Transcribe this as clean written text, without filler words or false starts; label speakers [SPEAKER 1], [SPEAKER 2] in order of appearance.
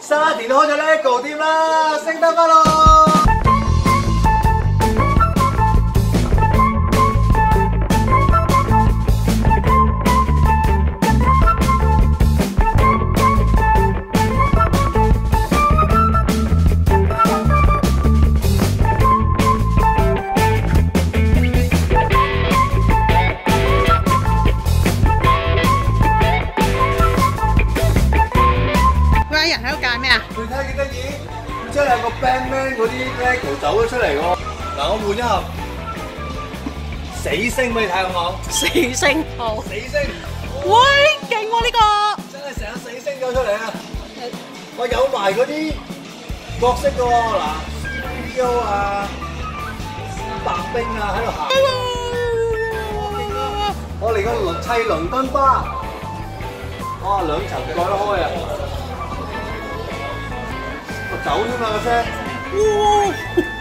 [SPEAKER 1] 沙田開咗 LEGO 店啦，聖誕快樂！
[SPEAKER 2] 人喺度揀咩啊？
[SPEAKER 1] 你睇幾得意，真係個 Batman 嗰啲 LEGO 走咗出嚟喎。嗱，我換一盒死星俾你睇好唔好？
[SPEAKER 2] 死星好，
[SPEAKER 1] 死星，
[SPEAKER 2] 喂，勁喎呢個！
[SPEAKER 1] 真係成個死星走出嚟啊！我有埋嗰啲角色嘅喎，嗱 ，CEO 啊、白冰啊喺度行。我嚟個砌倫敦巴，哇，2層蓋得開啊！走添嘛個車，